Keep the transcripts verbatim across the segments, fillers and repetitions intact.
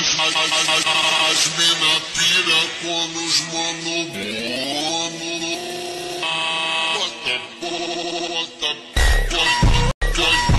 As, as, as, as mina pira quando os mano bono. Bota, bota, bota.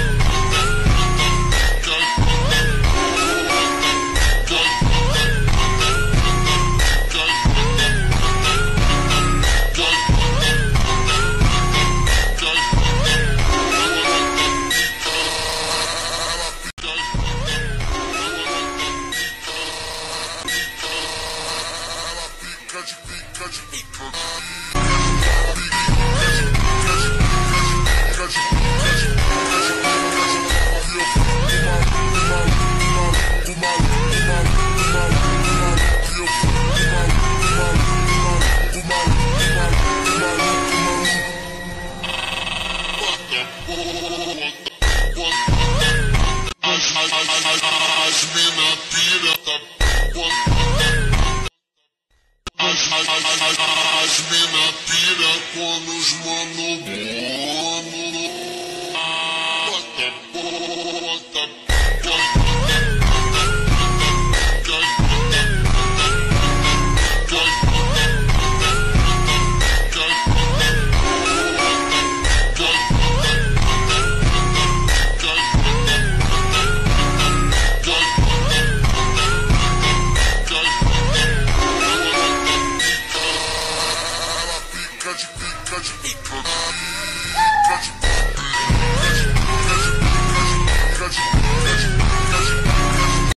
As mina pira, as, as, as, as mina pira quando os mano bono. Bota, bota.